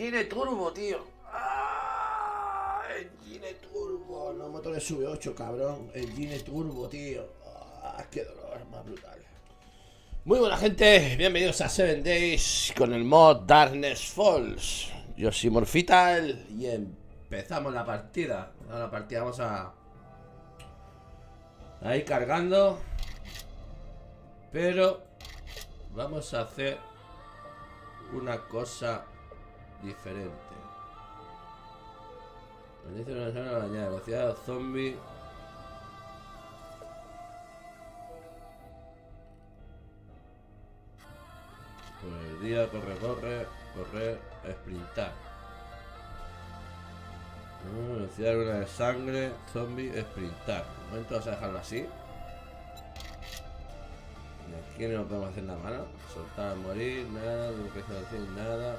Engine Turbo, tío. Engine Turbo. No motores V8, cabrón. Engine Turbo, tío. Qué dolor más brutal. Muy buena gente, bienvenidos a 7 Days con el mod Darkness Falls. Yo soy Morphital y empezamos la partida. Vamos a ir cargando. Pero vamos a hacer una cosa diferente. Me dice una zona bañada, velocidad zombie. Por el día, correr, sprintar. Velocidad una de sangre, zombie, sprintar. De momento vamos a dejarlo así. Y aquí no podemos hacer nada malo. Soltar a morir, nada, localización, nada.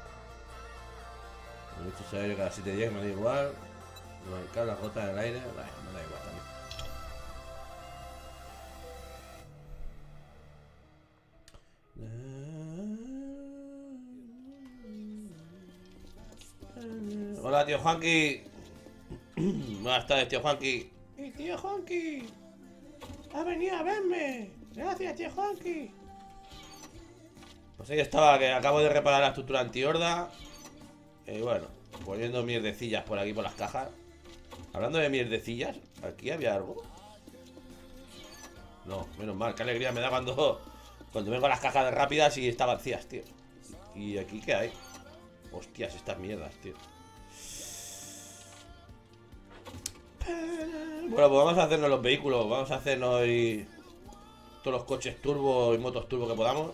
Muchos aire cada 7 días, me da igual. Marcar las gotas en el aire, bueno, me da igual también. Hola, tío Juanqui. Buenas tardes, tío Juanqui. Tío Juanqui, ha venido a verme. Gracias, tío Juanqui. Pues ahí estaba, que acabo de reparar la estructura antihorda. Y bueno, poniendo mierdecillas por aquí por las cajas. Hablando de mierdecillas, aquí había algo. No, menos mal, qué alegría me da cuando vengo a las cajas de rápidas y están vacías, tío. ¿Y aquí qué hay? Hostias, estas mierdas, tío. Bueno, pues vamos a hacernos los vehículos. Vamos a hacernos todos los coches turbo y motos turbo que podamos.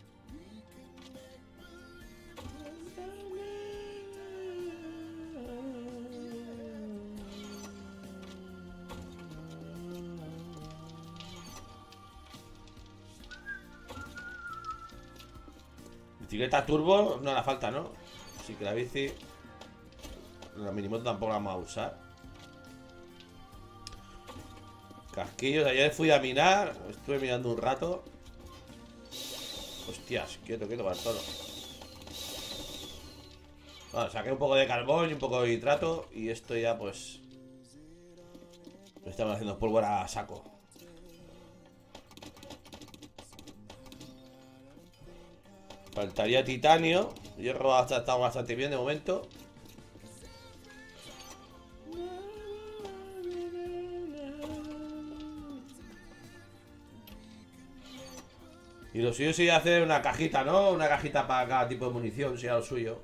Bicicleta turbo no hará falta, ¿no? Así que la bici, la minimoto tampoco la vamos a usar. Casquillos, ayer fui a minar. Estuve mirando un rato. Hostias, quieto, Bartolo. Bueno, saqué un poco de carbón y un poco de nitrato. Y esto ya pues estamos haciendo pólvora a saco. Faltaría titanio. Hierro está bastante bien de momento. Y lo suyo sería hacer una cajita, ¿no? Una cajita para cada tipo de munición, sería lo suyo.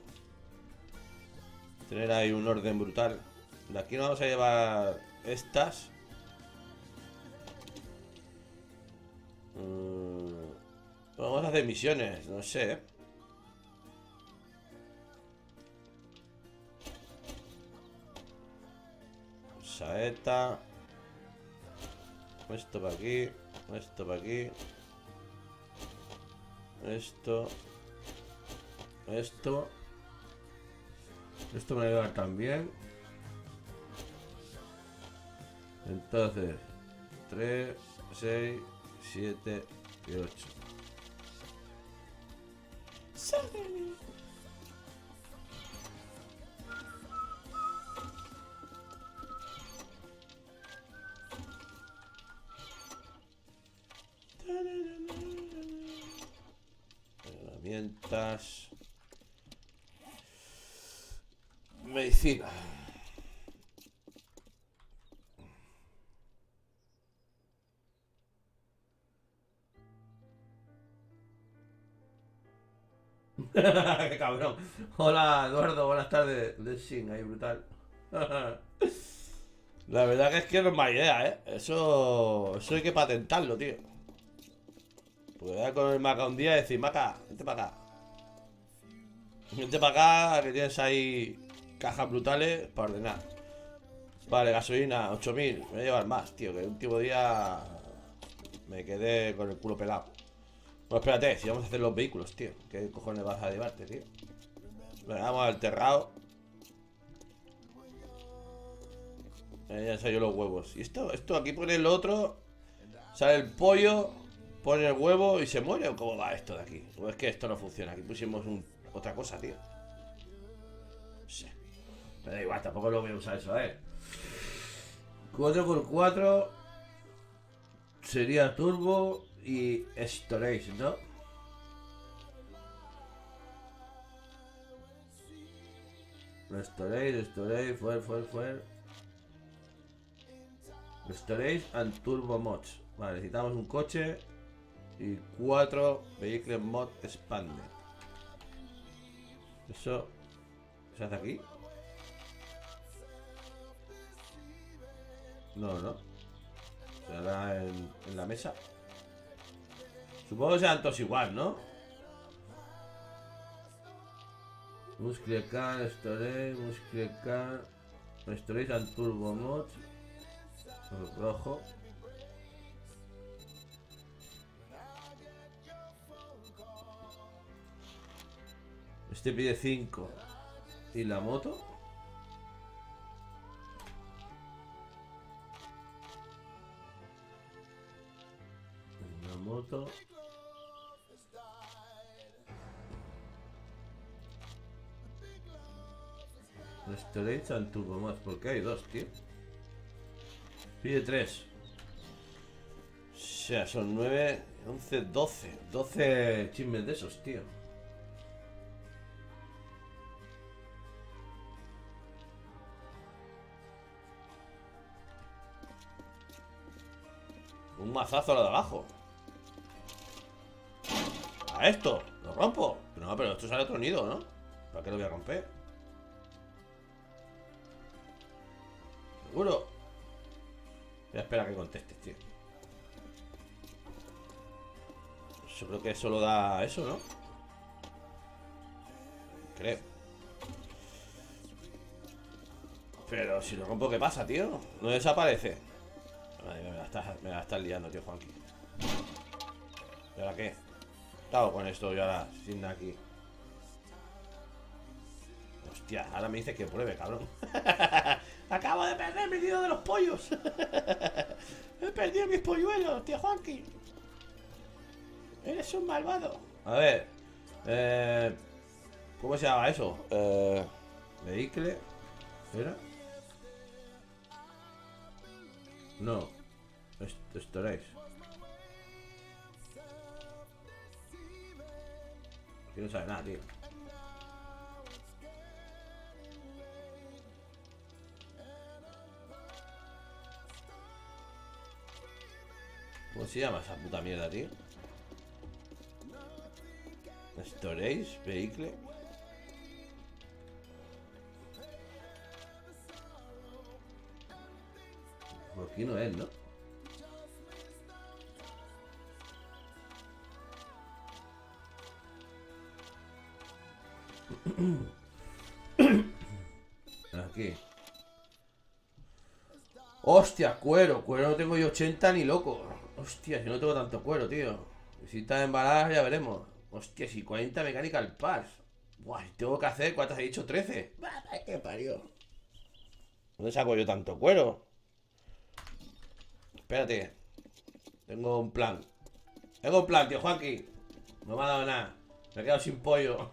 Tener ahí un orden brutal. De aquí nos vamos a llevar estas. Vamos a hacer misiones, no sé. Saeta. Esto para aquí. Esto para aquí. Esto me lo voy a llevar también. Entonces 3, 6, 7 y 8. Herramientas. Medicina. Qué cabrón. Hola Eduardo, buenas tardes. Lessing, ahí brutal. La verdad que es que no es mala idea, ¿eh? Eso hay que patentarlo, tío. Porque voy a con el Maca un día y decir, Maca, vente para acá. Vente para acá, que tienes ahí cajas brutales para ordenar. Vale, gasolina, 8000. Me voy a llevar más, tío, que el último día me quedé con el culo pelado. Bueno, espérate, si vamos a hacer los vehículos, tío. ¿Qué cojones vas a llevarte, tío? Venga, vamos al terrado. Ya salió los huevos. Y esto aquí pone el otro. Sale el pollo, pone el huevo y se muere. ¿O cómo va esto de aquí? O es que esto no funciona. Aquí pusimos otra cosa, tío. sé. Me da igual, tampoco lo voy a usar eso, 4x4 sería turbo y storage, ¿no? Storage, fuel. Storage and turbo mods. Vale, necesitamos un coche y 4 vehículos mod expanded. Eso se hace aquí. No. Se hará en la mesa. Supongo que sean todos igual, ¿no? Muscle Car, Storage, Muscle Car, Storage and Turbo Mod. Rojo. Este pide 5. ¿Y la moto? La moto. Storage and Turbo Mod. ¿Por qué hay 2, tío? Pide 3. O sea, son 9, 11, 12. 12 chismes de esos, tío. Un mazazo a lo de abajo. A esto, lo rompo. No, pero esto sale otro nido, ¿no? ¿Para qué lo voy a romper? Seguro. Voy a esperar a que contestes, tío. Yo creo que solo da eso, ¿no? Creo. Pero si lo rompo, ¿qué pasa, tío? No desaparece. Madre, me la estás liando, tío, Juanqui. ¿Y ahora qué? ¿Qué hago con esto? Y ahora, sin aquí. Hostia, ahora me dices que pruebe, cabrón. Acabo de perder mi nido de los pollos. He perdido mis polluelos, tío Juanqui. Eres un malvado. A ver. ¿Cómo se llama eso? Vehicle. ¿Era? No. Storage. Aquí no sabe nada, tío. ¿Cómo se llama esa puta mierda, tío? Storage, vehicle. Por aquí no es, ¿no? Aquí. Hostia, cuero. Cuero no tengo yo 80 ni loco. Hostia, yo no tengo tanto cuero, tío. Si está embaladas ya veremos. Hostia, si 40 mechanical parts. Buah, tengo que hacer, ¿cuántas he dicho? 13. ¿Qué parió? ¿Dónde saco yo tanto cuero? Espérate. Tengo un plan. Tengo un plan, tío Juanqui. No me ha dado nada. Me he quedado sin pollo.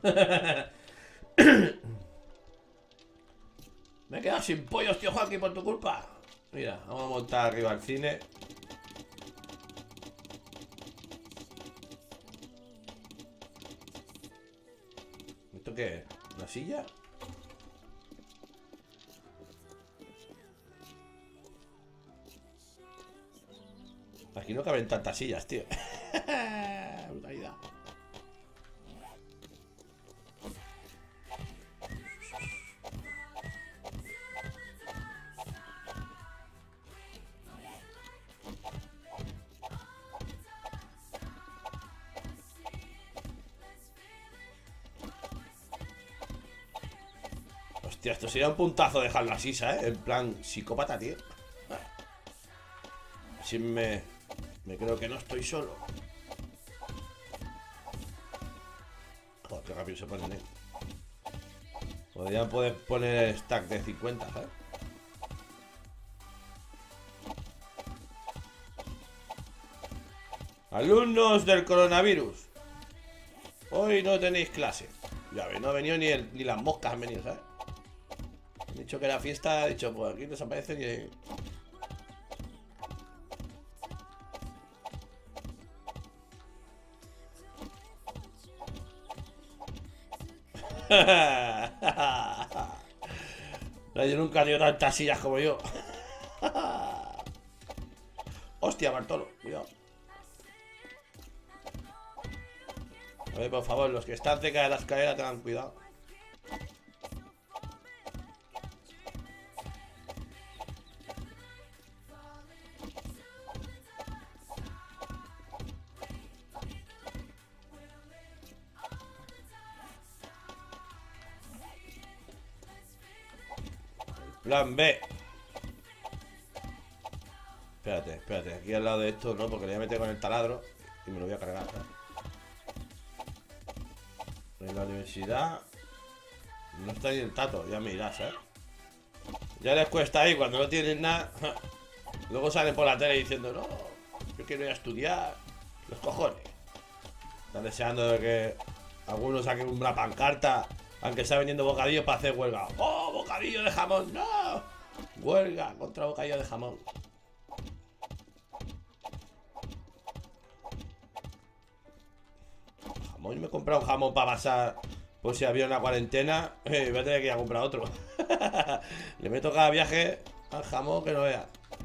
Me he quedado sin pollos, tío Juanqui, por tu culpa. Mira, vamos a montar arriba el cine. ¿Esto qué es? ¿Una silla? Aquí no caben tantas sillas, tío. Brutalidad. Hostia, esto sería un puntazo dejarlo así, ¿sabes? En plan psicópata, tío. Así me creo que no estoy solo. Joder, qué rápido se ponen, Podrían poder poner stack de 50, ¿sabes? Alumnos del coronavirus. Hoy no tenéis clase. Ya ves, no ha venido ni las moscas han venido, ¿sabes? dicho que era fiesta, he dicho, pues aquí desaparecen y... Yo nunca he tenido tantas sillas como yo. Hostia, Bartolo, cuidado. A ver, por favor, los que están cerca de la escalera tengan cuidado. Plan B. Espérate, espérate. Aquí al lado de esto, no, porque le voy a meter con el taladro y me lo voy a cargar, ¿eh? En la universidad no está ni el tato, ya me irás, ¿eh? Ya les cuesta ahí cuando no tienen nada. Luego salen por la tele diciendo, no, yo quiero ir a estudiar. Los cojones. Están deseando de que algunos saquen una pancarta, aunque está vendiendo bocadillos para hacer huelga. ¡Oh, bocadillo de jamón! ¡No! Huelga contra bocadillo de jamón. Jamón, yo me he comprado un jamón para pasar por si había una cuarentena. Voy a tener que ir a comprar otro. Le meto cada viaje al jamón que no vea.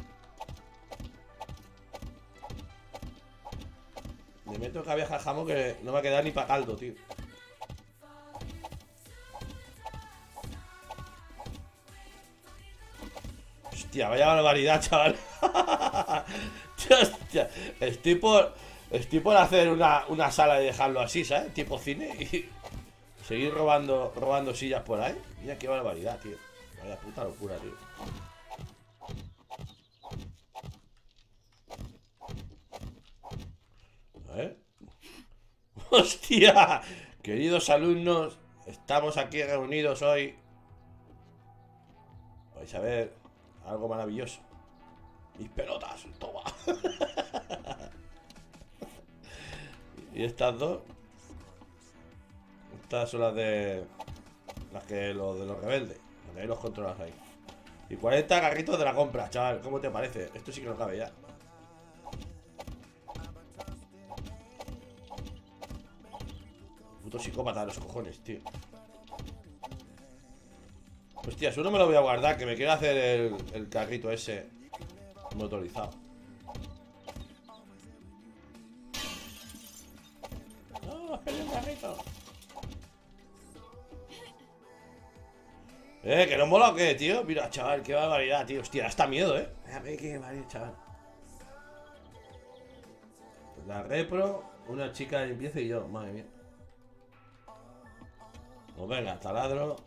Le meto cada viaje al jamón que no va a quedar ni para caldo, tío. Hostia, vaya barbaridad, chaval. Hostia, estoy por hacer una sala y dejarlo así, ¿sabes? Tipo cine y seguir robando sillas por ahí. Mira qué barbaridad, tío. Vaya puta locura, tío. A ver. ¡Hostia! Queridos alumnos, estamos aquí reunidos hoy. Vais a ver algo maravilloso. Mis pelotas, toma. Y estas dos. Estas son las de. Las de los rebeldes. Ahí los controlas ahí. Y 40 carritos de la compra, chaval. ¿Cómo te parece? Esto sí que no cabe ya. Puto psicópata de los cojones, tío. Hostia, eso no me lo voy a guardar, que me quiero hacer el carrito ese motorizado. No, has perdido un carrito. Que no mola o qué, tío. Mira, chaval, qué barbaridad, tío. Hostia, hasta miedo, Déjame que barbaridad, chaval. La repro, una chica de limpieza y yo, madre mía. Pues venga, taladro.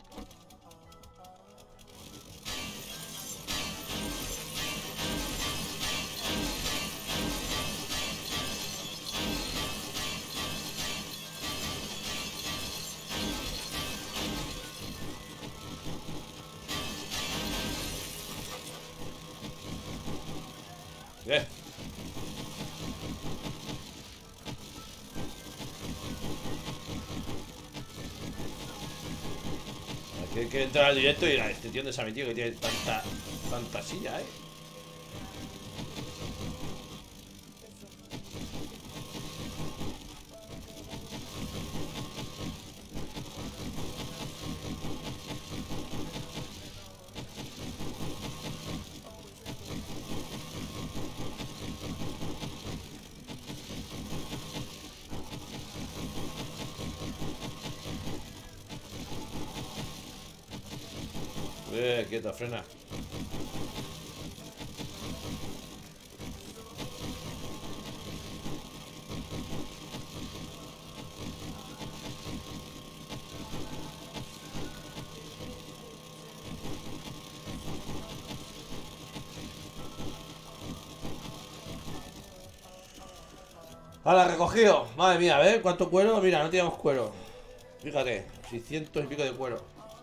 Bien. Aquí hay que entrar al directo y a este tío de se ha metido que tiene tanta silla, Quieto, frena. ¡Hala, recogido! Madre mía, a ver, ¿cuánto cuero? Mira, no teníamos cuero. Fíjate, 600 y pico de cuero.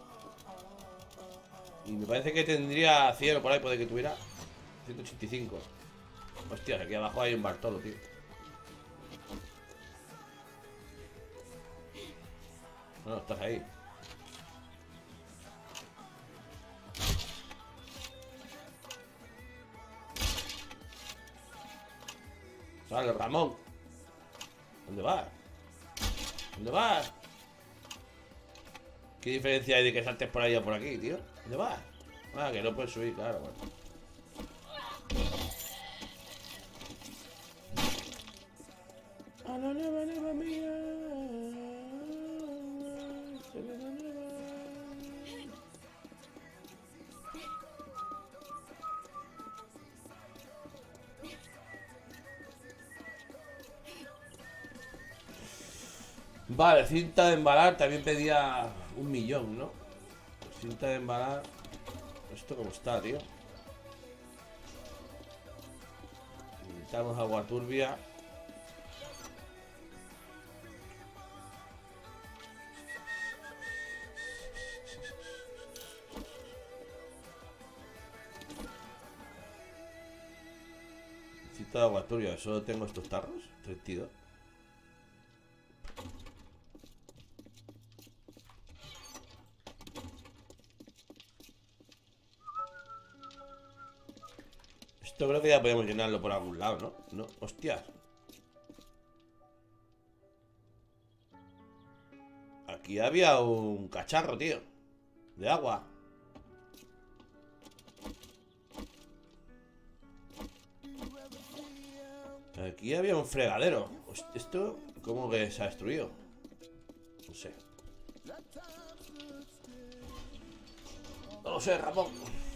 Y me parece que tendría 100 por ahí, puede que tuviera 185. Hostia, aquí abajo hay un Bartolo, tío. No, estás ahí. Vale, Ramón. ¿Dónde vas? ¿Dónde vas? ¿Qué diferencia hay de que saltes por ahí o por aquí, tío? ¿Dónde vas? Ah, que no puedes subir, claro, bueno. Vale, cinta de embalar también pedía 1.000.000, ¿no? Cinta de embalar. ¿Esto cómo está, tío? Necesitamos agua turbia. Necesito agua turbia. Solo tengo estos tarros. 32. Esto creo que ya podemos llenarlo por algún lado, ¿no? No, hostias. Aquí había un cacharro, tío. De agua. Aquí había un fregadero. ¿Esto cómo que se ha destruido? No sé. No lo sé, Ramón.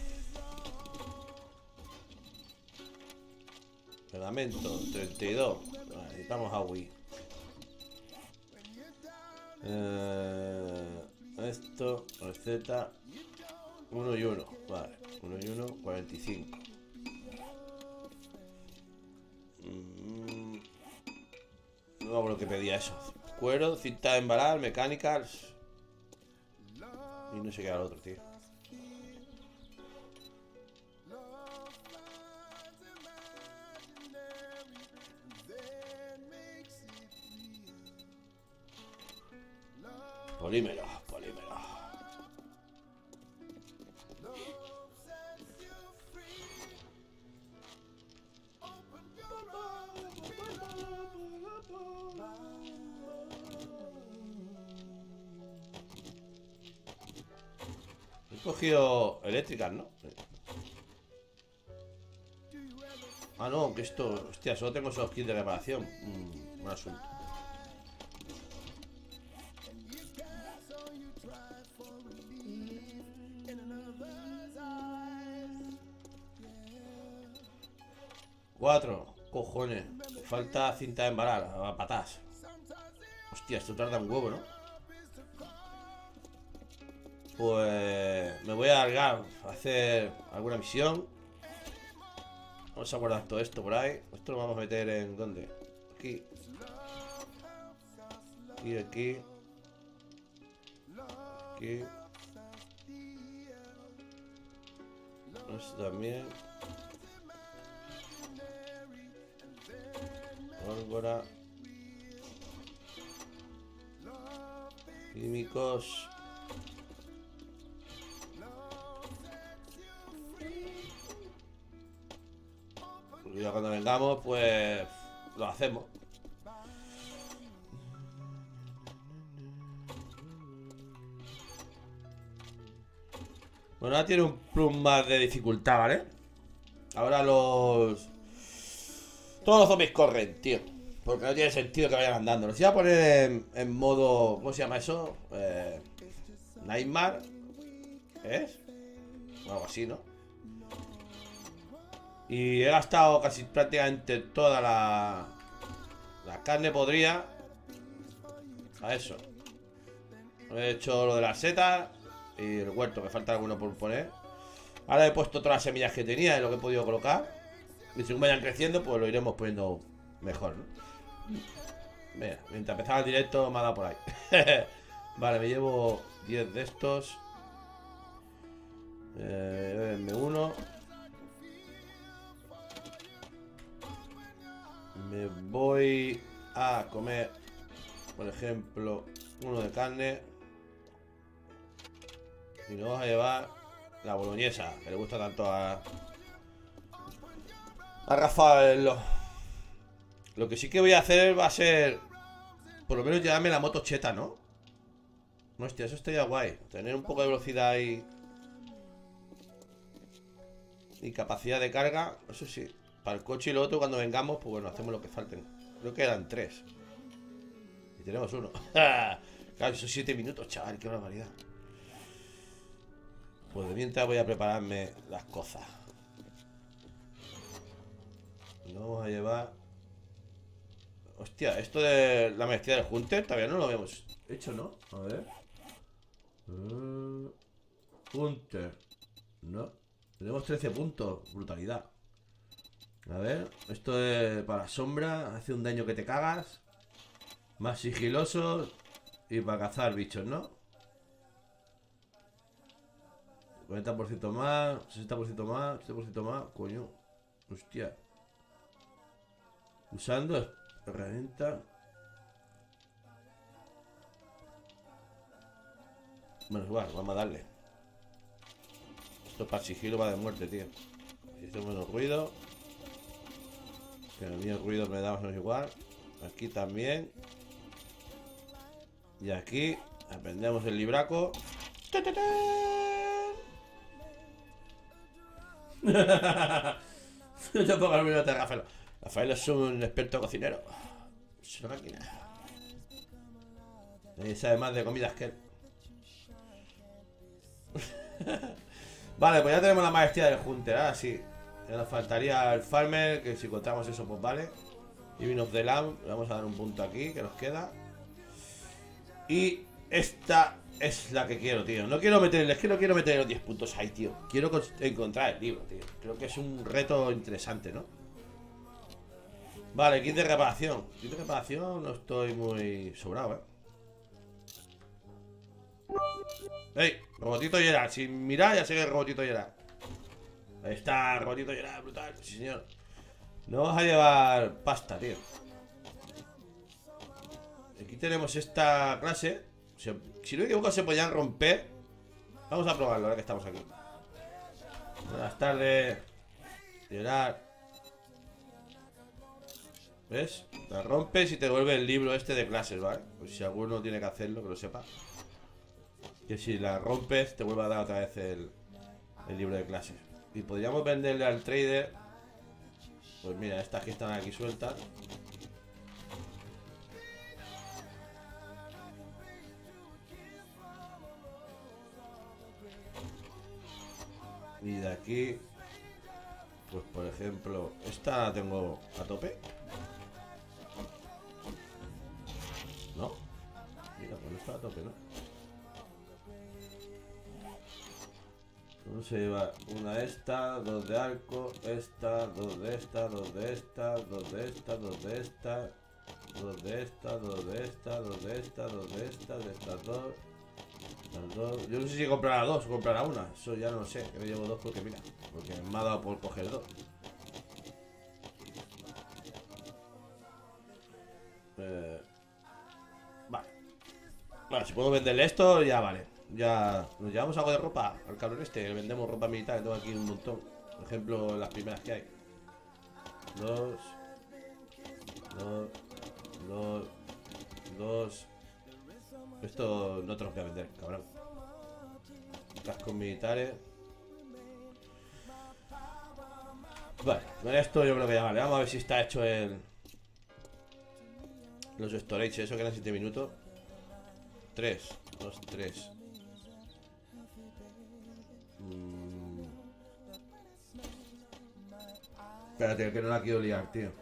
Pegamento, 32. Vale, necesitamos agua. Esto, receta 1 y 1. Vale, 1 y 1, 45. No creo que pedía eso. Cuero, cinta de embalar, mecánicas. Y no sé qué era el otro, tío. Polímero, polímero. He cogido eléctricas, ¿no? Ah, no, que esto... Hostia, solo tengo esos kits de reparación. Un asunto. Cuatro. Cojones. Falta cinta de embalar. A patas. Hostia, esto tarda un huevo, ¿no? Pues... me voy a alargar a hacer alguna misión. Vamos a guardar todo esto por ahí. Esto lo vamos a meter en... ¿dónde? Aquí. Y aquí. Aquí. Esto también. Pólvora. Químicos. Y ya cuando vengamos, pues lo hacemos. Bueno, ahora tiene un plus más de dificultad, ¿vale? Ahora todos los zombies corren, tío. Porque no tiene sentido que vayan andando. Los iba a poner en modo... ¿cómo se llama eso? Nightmare. ¿Es? O algo así, ¿no? Y he gastado casi prácticamente toda la carne podrida a eso. He hecho lo de las setas y el huerto, me falta alguno por poner. Ahora he puesto todas las semillas que tenía y lo que he podido colocar. Y según vayan creciendo, pues lo iremos poniendo mejor, ¿no? Mira, mientras empezaba el directo me ha dado por ahí. Vale, me llevo 10 de estos. M1. Me voy a comer, por ejemplo, uno de carne. Y nos vamos a llevar la boloñesa, que le gusta tanto a Rafael. Lo que sí que voy a hacer va a ser por lo menos llevarme la moto cheta, ¿no? Hostia, eso estaría guay. Tener un poco de velocidad y capacidad de carga. Eso sí. Para el coche y lo otro cuando vengamos, pues bueno, hacemos lo que falten. Creo que eran 3. Y tenemos uno. Claro, son 7 minutos, chaval, qué barbaridad. Pues de mientras voy a prepararme las cosas. Nos vamos a llevar... Hostia, esto de la maestría del Hunter todavía no lo habíamos hecho, ¿no? A ver. Hunter. No. Tenemos 13 puntos. Brutalidad. A ver. Esto es para sombra. Hace un daño que te cagas. Más sigiloso. Y para cazar bichos, ¿no? 40% más. 60% más. 70% más. Coño. Hostia. Usando herramienta. Bueno, igual, vamos a darle. Esto para sigilo va de muerte, tío. Si hace menos ruido. Que a mí el ruido me da más o menos igual. Aquí también. Y aquí aprendemos el libraco. No te pongas el ruido de Rafael. Rafael es un experto cocinero. Es una máquina. Y sabe más de comidas que él. Vale, pues ya tenemos la maestría del Hunter. Ahora sí. Ya nos faltaría el Farmer. Que si encontramos eso, pues vale. Living of the Lamb. Le vamos a dar un punto aquí que nos queda. Y esta es la que quiero, tío. No quiero meterle, es que no quiero meter los 10 puntos ahí, tío. Quiero encontrar el libro, tío. Creo que es un reto interesante, ¿no? Vale, kit de reparación. Kit de reparación no estoy muy sobrado, ¡Ey! Robotito Gerard. Sin mirar ya sé que es Robotito Gerard. Ahí está, Robotito Gerard, brutal. Sí, señor. Nos vamos a llevar pasta, tío. Aquí tenemos esta clase. Si no me equivoco se podían romper. Vamos a probarlo ahora que estamos aquí. Buenas tardes. Gerard. ¿Ves? La rompes y te devuelve el libro este de clases, ¿vale? Pues si alguno tiene que hacerlo, que lo sepa. Que si la rompes te vuelve a dar otra vez el libro de clases. Y podríamos venderle al trader. Pues mira, estas que están aquí sueltas. Y de aquí, pues por ejemplo, esta la tengo a tope. No, mira, pues no está a tope, ¿no? Uno se lleva una de esta, dos de arco, esta, dos de esta, dos de esta, dos de esta, dos de esta, dos de esta, dos de esta, dos de esta, dos de esta, de estas dos. Las dos. Yo no sé si comprará dos o comprará una. Eso ya no lo sé. Yo llevo dos porque mira. Porque me ha dado por coger dos. Vale. Vale, si puedo venderle esto, ya vale. Ya nos llevamos algo de ropa al cabrón este. Le vendemos ropa militar, que tengo aquí un montón. Por ejemplo, las primeras que hay. Dos. Esto no te lo voy a vender, cabrón. Cascos militares. Vale, con esto yo creo que ya vale. Vamos a ver si está hecho los storage, eso quedan 7 minutos. 3, 2, 3. Espérate, que no la quiero liar, tío.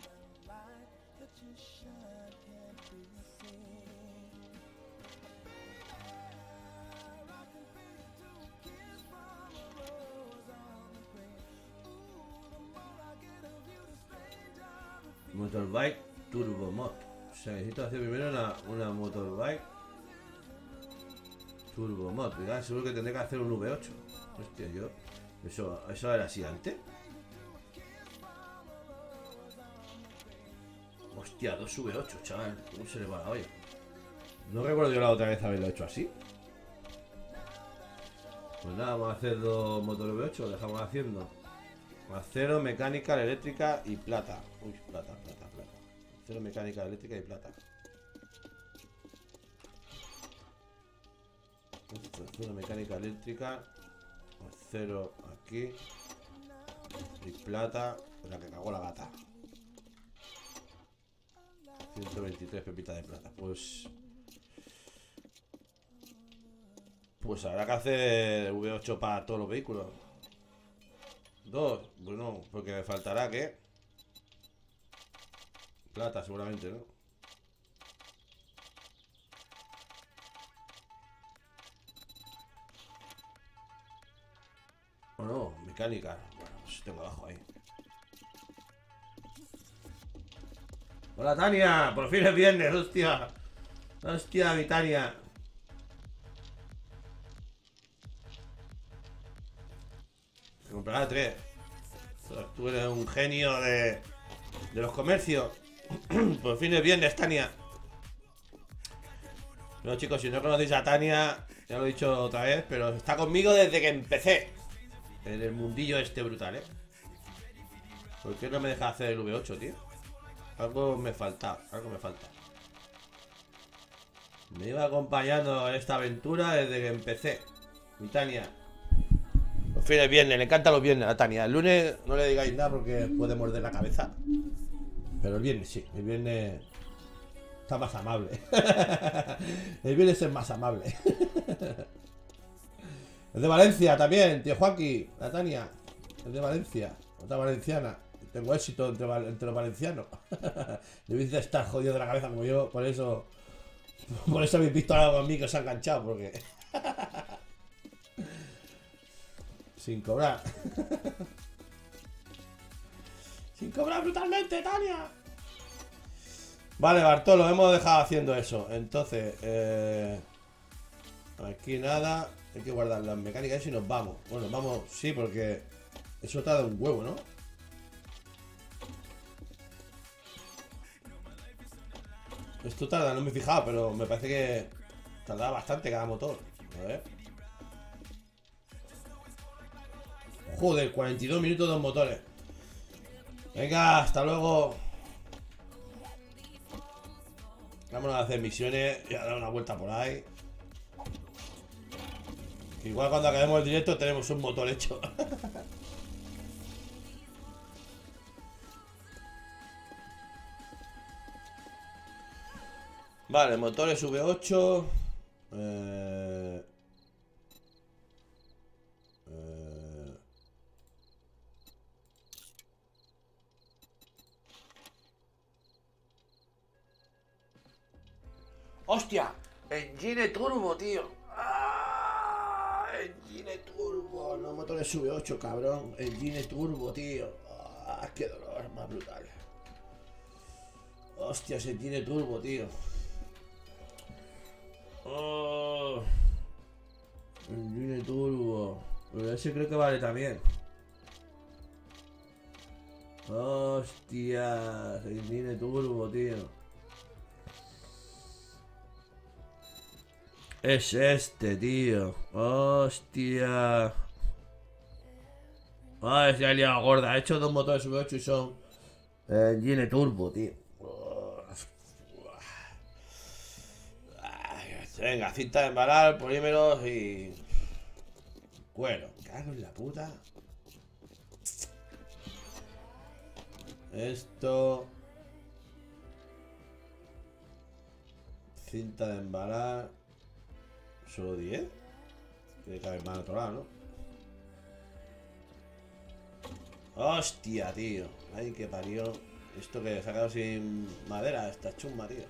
Motorbike Turbo Mod. O sea, necesito hacer primero una Motorbike Turbo Mod. Mira, seguro que tendré que hacer un V8. Hostia, yo... ¿Eso era así antes? Hostia, 2 V8, chaval. ¿Cómo se le va la olla? No recuerdo yo la otra vez haberlo hecho así. Pues nada, vamos a hacer 2 motor V8. Lo dejamos haciendo. Acero, mecánica, eléctrica y plata. Uy, plata. Acero, mecánica, eléctrica y plata. Acero, mecánica, eléctrica. Acero aquí. Y plata. La que cagó la gata. 123 pepitas de plata. Pues habrá que hacer V8 para todos los vehículos. 2, bueno, porque me faltará ¿qué? Plata seguramente, ¿no? O no, mecánica. Bueno, pues tengo abajo ahí. Hola Tania, por fin es viernes, hostia. Hostia, mi Tania. Se comprará 3. Tú eres un genio de los comercios. Por fin es viernes, Tania. No, chicos, si no conocéis a Tania, ya lo he dicho otra vez, pero está conmigo desde que empecé en el mundillo este brutal, ¿eh? ¿Por qué no me deja hacer el V8, tío? Algo me falta, Me iba acompañando en esta aventura desde que empecé. Mi Tania. Los fines viernes, le encantan los viernes a Tania. El lunes no le digáis nada porque puede morder la cabeza. Pero el viernes sí, el viernes está más amable. El viernes es más amable. Es de Valencia también, tío Joaquín, la Tania. Es de Valencia, otra valenciana. Tengo éxito entre los valencianos. Debéis de estar jodido de la cabeza como yo, por eso habéis visto algo a mí que os ha enganchado, porque sin cobrar. Sin cobrar brutalmente, Tania. Vale, Bartolo, hemos dejado haciendo eso. Entonces, aquí nada. Hay que guardar las mecánicas y nos vamos. Bueno, vamos, sí, porque eso tarda un huevo, ¿no? Esto tarda, no me he fijado, pero me parece que tarda bastante cada motor. A ver. Joder, 42 minutos dos motores. Venga, hasta luego. Vámonos a hacer misiones y a dar una vuelta por ahí. Igual cuando acabemos el directo tenemos un motor hecho. Vale, motores V8. ¡Hostia! Engine Turbo, tío. ¡Ah! Engine Turbo. No motores V8, cabrón. Engine Turbo, tío. ¡Ah! ¡Qué dolor más brutal! ¡Hostia! Engine Turbo, tío. ¡Oh! Engine Turbo. Pero ese creo que vale también. ¡Hostia! Engine Turbo, tío. Es este, tío. Hostia. Ay, se ha liado gorda. He hecho dos motores V8 y son Engine Turbo, tío. Venga, cinta de embalar, polímeros y cuero. Cago en la puta. Esto. Cinta de embalar. Solo 10. Tiene que haber más al otro lado, ¿no? Hostia, tío. Ay, que parió. Esto que he sacado sin madera. Esta chumba, tío.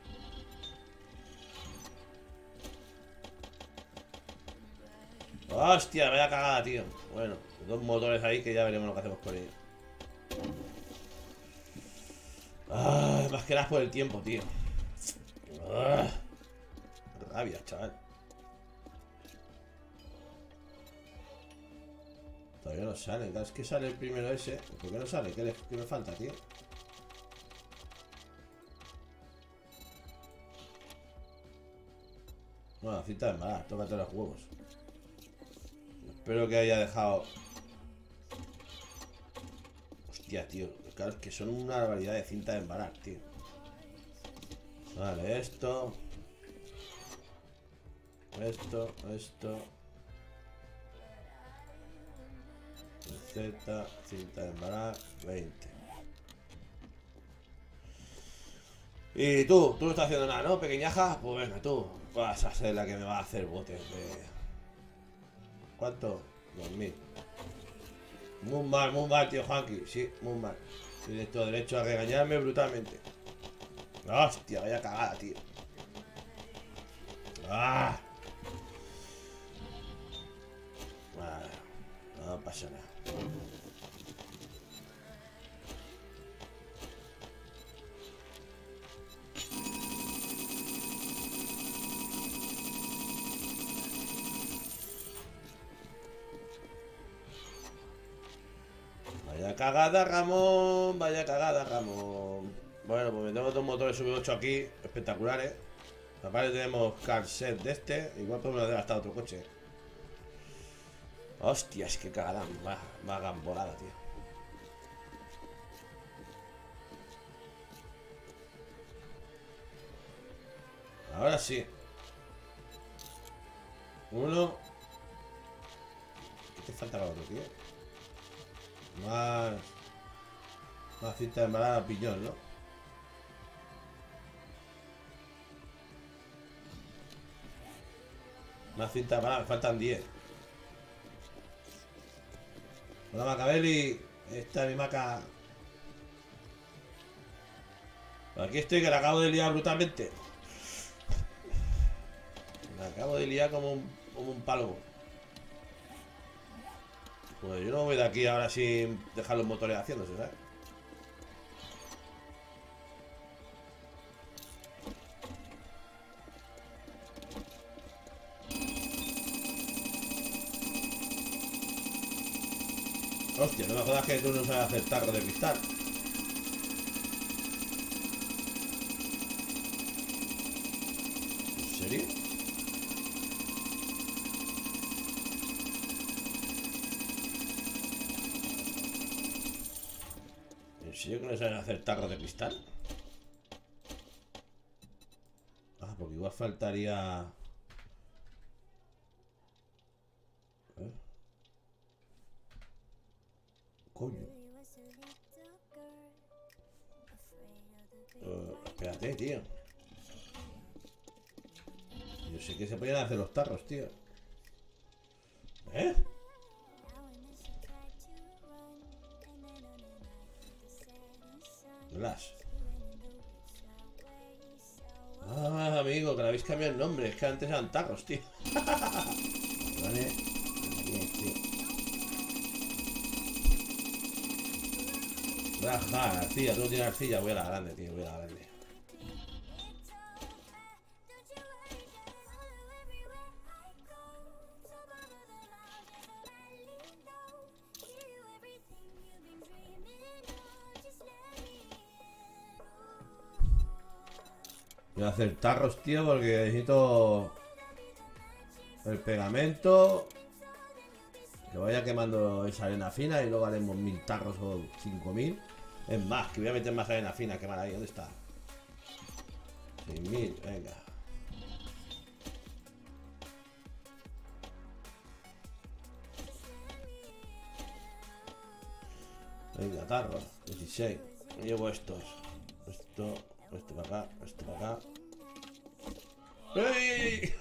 Hostia, me da cagada, tío. Bueno, dos motores ahí que ya veremos lo que hacemos con ellos. Ah, más que nada por el tiempo, tío. Ah, rabia, chaval. Todavía no sale, es que sale el primero ese. ¿Por qué no sale? ¿Qué me falta, tío? Bueno, cinta de embalar, tócate los huevos. Espero que haya dejado Hostia, tío. Claro, es que son una barbaridad de cinta de embalar, tío. Vale, esto. Esto. Z, cinta de embalar, 20. Y tú no estás haciendo nada, ¿no, pequeñaja? Pues venga, tú vas a ser la que me va a hacer botes de... ¿Cuánto? 2000. Muy mal, tío Hanky. Sí, muy mal. Tienes todo derecho a regañarme brutalmente. Hostia, vaya cagada, tío. ¡Ah! No pasa nada. Vaya cagada, Ramón. Vaya cagada, Ramón. Bueno, pues metemos dos motores V8 aquí. Espectaculares. Aparte tenemos car set de este. Igual podemos haber gastado otro coche. Hostia, es que cagada. Va gambolada, tío. Ahora sí. Uno. ¿Qué te falta para otro, tío? Más cinta de embalada a piñón, ¿no? Más cinta de embalada, me faltan 10. Hola, Macabeli. Esta es mi maca. Aquí estoy, que la acabo de liar brutalmente. La acabo de liar como un palo. Pues yo no voy de aquí ahora sin dejar los motores haciéndose, ¿sabes? Hostia, no me jodas que tú no sabes hacer tarro de cristal. ¿En serio? ¿En serio que no saben hacer tarro de cristal? Ah, porque igual faltaría... Coño. Espérate, tío. Yo sé que se podían hacer los tarros, tío. ¿Eh? Glass. Ah, amigo, que le habéis cambiado el nombre. Es que antes eran tarros, tío. Vale. Voy a dejar arcilla, tú no tienes arcilla. Voy a la grande, tío. Voy a la grande. Voy a hacer tarros, tío, porque necesito el pegamento. Que vaya quemando esa arena fina y luego haremos 1000 tarros o 5000. Es más, que voy a meter más arena fina. Qué maravilla, ¿dónde está? 6000, venga. Venga, tarros, 16. Me llevo estos. Esto para acá, esto para acá. ¡Ey!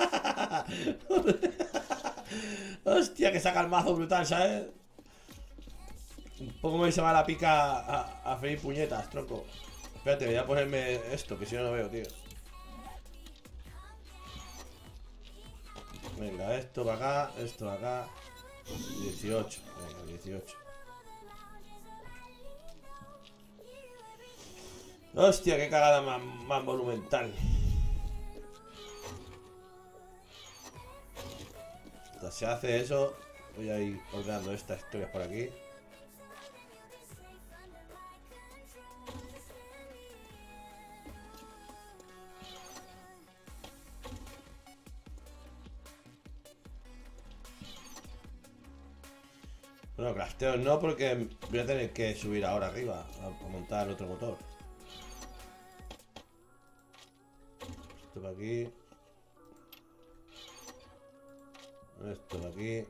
Hostia, que saca el mazo brutal, ¿sabes? Un poco me se va la pica a freír puñetas, tronco. Espérate, voy a ponerme esto, que si no, no veo, tío. Venga, esto para acá, esto para acá. 18, venga, 18. Hostia, qué cagada más monumental. Entonces, se hace eso. Voy a ir ordenando estas historias por aquí. Bueno, crafteo no, porque voy a tener que subir ahora arriba a montar otro motor. Esto para aquí. Esto para aquí.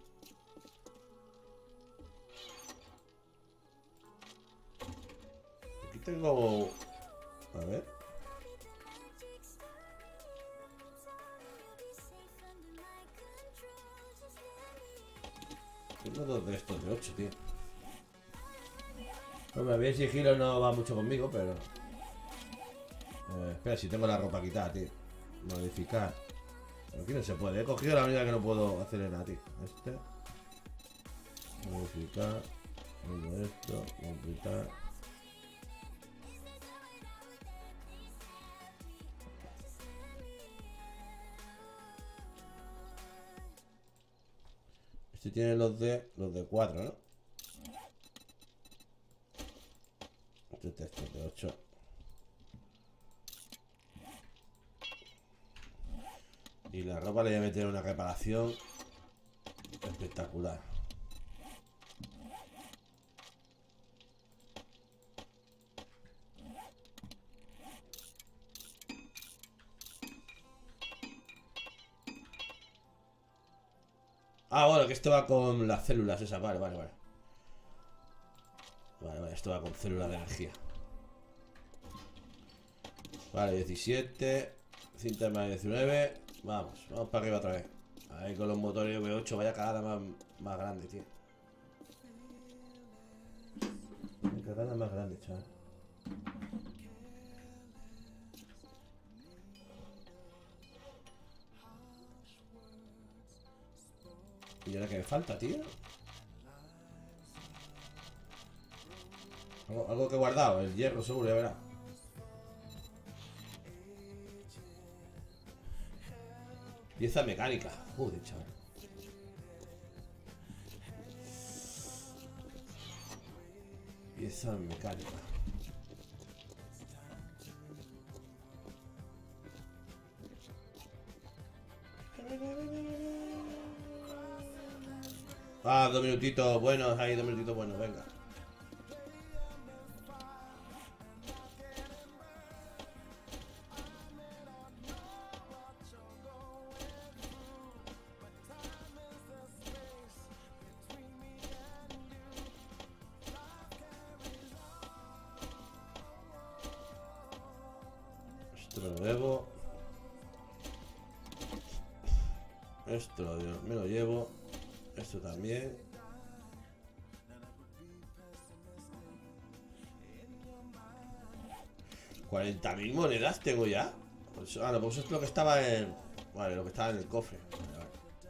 Aquí tengo... A ver. Tengo dos de estos de 8, tío. Hombre, bien sigilo no va mucho conmigo, pero... espera, si tengo la ropa quitada, tío. Modificar. Aquí no se puede. He cogido la única que no puedo hacer nada, tío. Este. Modificar. Pongo esto. Completar. Este tiene los de 4, ¿no? Este es de 8. Y la ropa le voy a meter una reparación espectacular. Ah, bueno, que esto va con las células esas. Vale. Vale, esto va con células de energía. Vale, 17. Cinta más 19. Vamos para arriba otra vez. Ahí con los motores V8, vaya cagada más grande, tío. Vaya cagada más grande, chaval. ¿Y ahora qué me falta, tío? Algo que he guardado, el hierro seguro, ya verá. Pieza mecánica. Joder, chaval. Pieza mecánica. Ah, 2 minutitos buenos, ahí 2 minutitos buenos, venga. Esto me lo debo. Esto me lo llevo. Esto también. ¿40.000 monedas tengo ya? Pues, no, pues esto es lo que estaba en... Vale, lo que estaba en el cofre. Vale.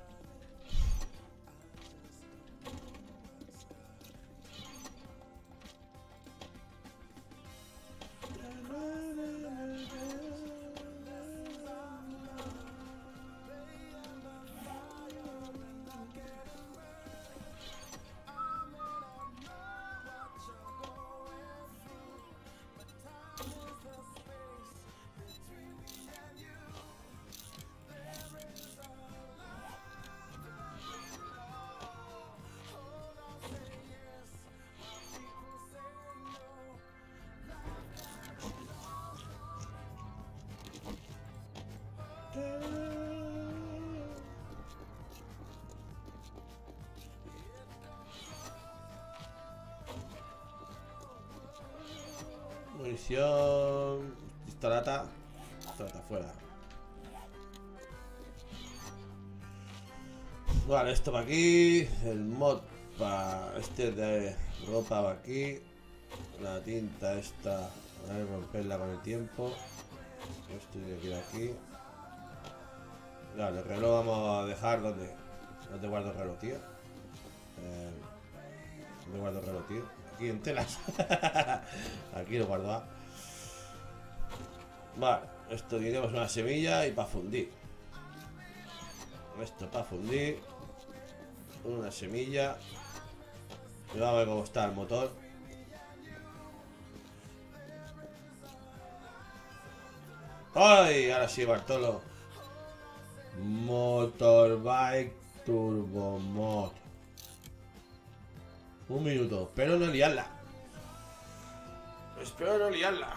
Munición. Pistolata. Pistolata fuera. Vale, esto va aquí. El mod para este de ropa va aquí. La tinta esta. A ver, romperla con el tiempo. Esto tiene que ir aquí. Vale, el reloj vamos a dejar donde. ¿Dónde guardo el reloj, tío? ¿Dónde guardo el reloj, tío? Aquí en telas. Aquí lo guardo. Vale, esto tenemos una semilla y para fundir. Esto para fundir. Una semilla. Y vamos a ver cómo está el motor. ¡Ay! Ahora sí, Bartolo. Motorbike Turbo Mod. Un minuto. Espero no liarla. Espero no liarla.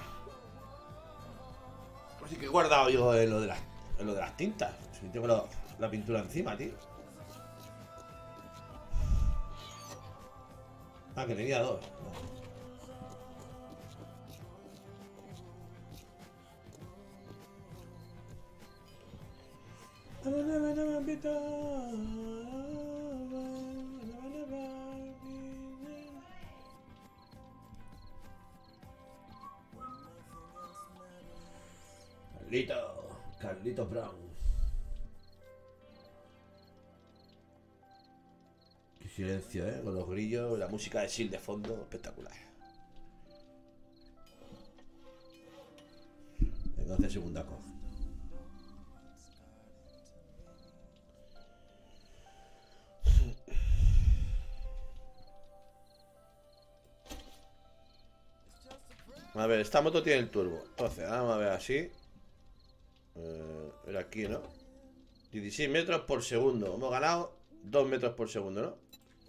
Así que he guardado yo en lo de las tintas. Si tengo la pintura encima, tío. Ah, que tenía dos. Carlito Brown. Qué silencio, con los grillos, la música de Seal de fondo, espectacular. Entonces segunda cosa. A ver, esta moto tiene el turbo. Entonces, vamos a ver así. Era aquí, ¿no? 16 metros por segundo. Hemos ganado 2 metros por segundo, ¿no?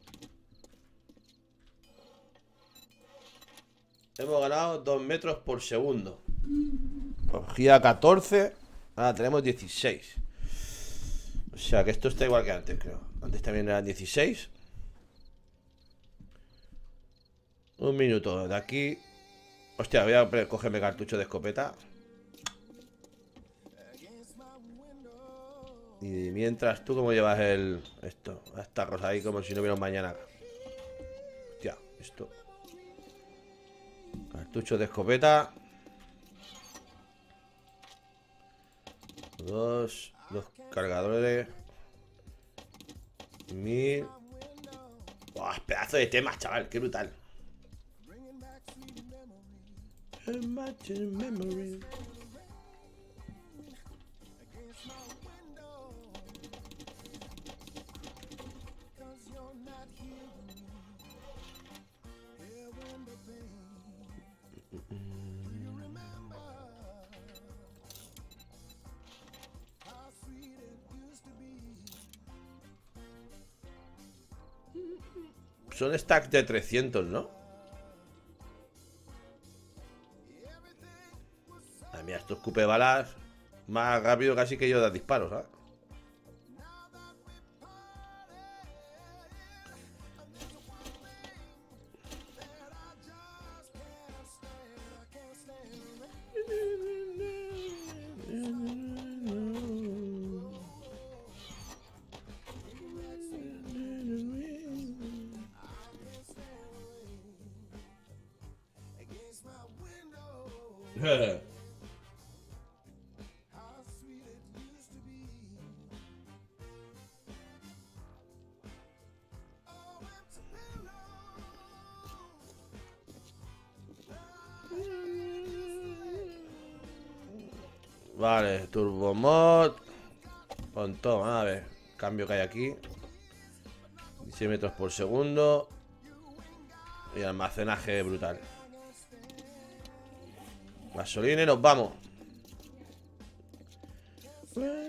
Hemos ganado 2 metros por segundo. Cogía 14. Ahora tenemos 16. O sea que esto está igual que antes, creo. Antes también eran 16. Un minuto de aquí. Hostia, voy a cogerme cartucho de escopeta. Y mientras, ¿tú cómo llevas esto? Esta cosa ahí como si no hubiera un mañana. Hostia, esto. Cartucho de escopeta. Dos cargadores. 1000. ¡Buah! Pedazo de temas, chaval, qué brutal. Son stacks de 300, ¿no? Ah, mira, esto escupe balas más rápido casi que yo de disparos, ¿sabes? Vale, turbo mod. Con todo, a ver. Cambio que hay aquí. 16 metros por segundo. Y almacenaje brutal. Gasolina y nos vamos.